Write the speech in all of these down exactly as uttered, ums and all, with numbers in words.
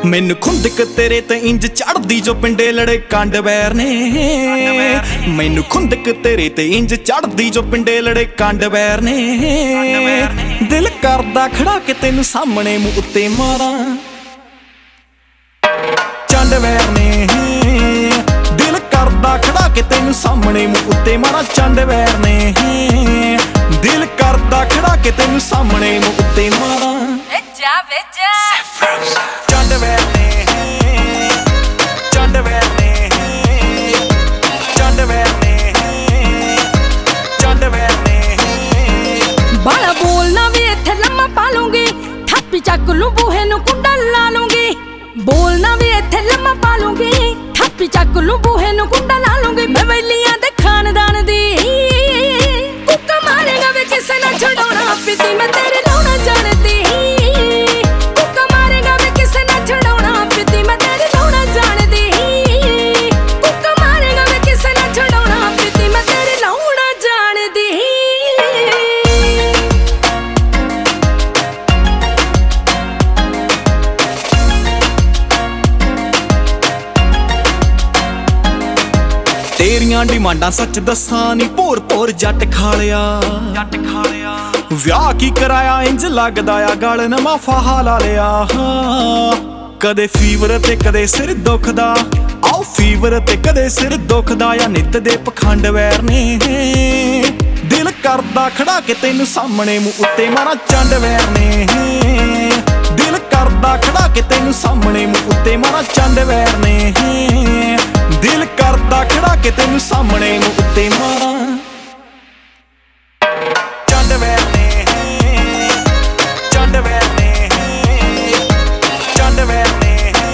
मैनू खुंदक तेरे ते इंज चढ़दी जो पिंडे लड़े कांड वैर ने। मैनू खुंदक तेरे ते इंज चढ़दी जो पिंडे लड़े कांड वैर ने। दिल करदा खड़ा के तेनू सामने मुंह उत्ते मारा चंड वैर ने। दिल करदा खड़ा के तेनू सामने मुंह उत्ते मारा चंड वैर ने। दिल करदा खड़ा के तेनू सामने मुंह उत्ते मारा चंड वैर ने। चंड वैर ने। चंड वैर ने। चंड वैर ने। बाला बोलना भी इत्थे लम्मा पा लूंगी, थापी चक लूं बूहे नूं कुंडा ला लूंगी। बोलना भी इत्थे लम्मा पा लूंगी, थापी चक लूं बूहे नूं कुंडा ला लूंगी। मैं वैलियां दे खानदान दी कुक्का मारेगा वे किसे ना छड़ाउणा पिती मैं तेरे लाउणा जानदी। कुक्का मारेगा वे किसे ना छड़ाउणा पिती मैं तेरे लाउणा जानदी। कुक्का मारेगा वे किसे ना छड़ाउणा पिती मैं तेरे लाउणा जानदी। तेरियां डिमांडां सच दसां नी भोर भोर जट खालिया। जट खालिया विआह की कराया इंज लगदा आ गल नवा फाहा ला लिया। कदे फीवर ते कदे सिर दुखदा, आओ फीवर ते कदे सिर दुखदा या नित दे पखंड वैर ने। दिल करदा खड़ा के तेनू सामने मुंह उत्ते मारा चंड वैर ने। दिल करदा खड़ा के तेनू सामने मुंह उत्ते मारा चंड वैर ने। दिल करदा खड़ा के तेनू सामने मुंह उत्ते मारा चंड वैर ने। चंड वैर ने। चंड वैर ने।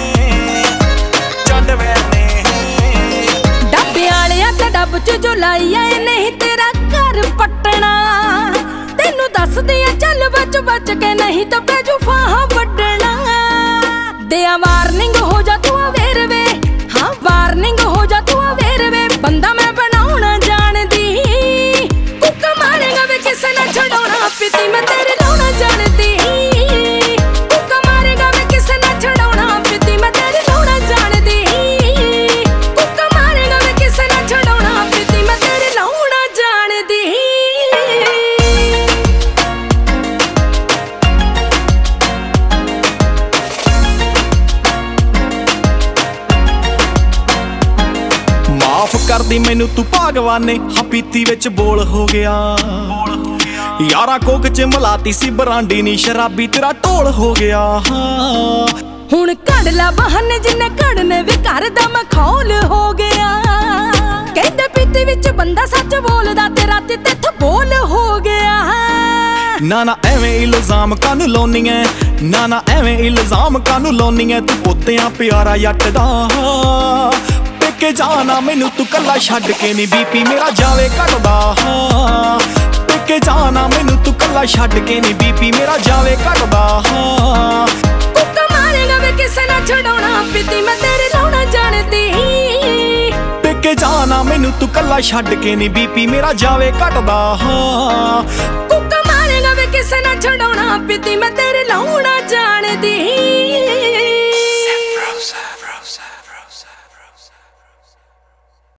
चंड वैर ने। डब्बे आलिया ते डब च जो लाई आए नहीं तेरा घर पटना। तेनू दस दिया चल बच बच के नहीं तो पैजू फाहा वड्डना। दिया वार्निंग हो जा तू अवेयर वे, हाँ वार्निंग हो जा तू अवेयर वे। बंदा मैं बनाउणा जानदी, कुक्का मारेगा वे किसे ना छड़ाउणा पिती मैं तेरे लाउणा जानदी। कुक्का मारेगा वे किसे ना छड़ाउणा पिती मैं तेरे लाउणा जानदी। कुक्का मारेगा वे किसे ना छड़ाउणा पिती मैं तेरे लाउणा जानदी। माफ कर दी मैनू तू भागवाने, हाँ पीती विच बोल हो गया। यारा कोक च मलाती सी बरांडी नी शराबी तेरा ढोल हो गया। हुण कड़ ला बहाने जिन्ने कड़ने वे घर दा मखौल हो गया। कहंदे पीती विच बंदा सच बोलदा ते राती तेथ बोल हो गया। ना ना एवें इल्जाम कानू लाउणी ऐ, ना ना एवें इल्जाम कानू लाउणी ऐ। तू पोतियां प्यारा जट दा के जाना मैनू तू कला छड्ड के नी बीपी मेरा जावे घटदा। के जाना मैनू तू कला छड्ड के नी बीपी मेरा जावे घटदा। कुक्का मारेगा वे किसे ना छड़ाउणा पिती मैं तेरे लाउणा जानदी। के जाना मैनू तू कला छड्ड के नी बीपी मेरा जावे घटदा। कुक्का मारेगा वे किसे ना छड़ाउणा पिती मैं तेरे लाउणा जानदी।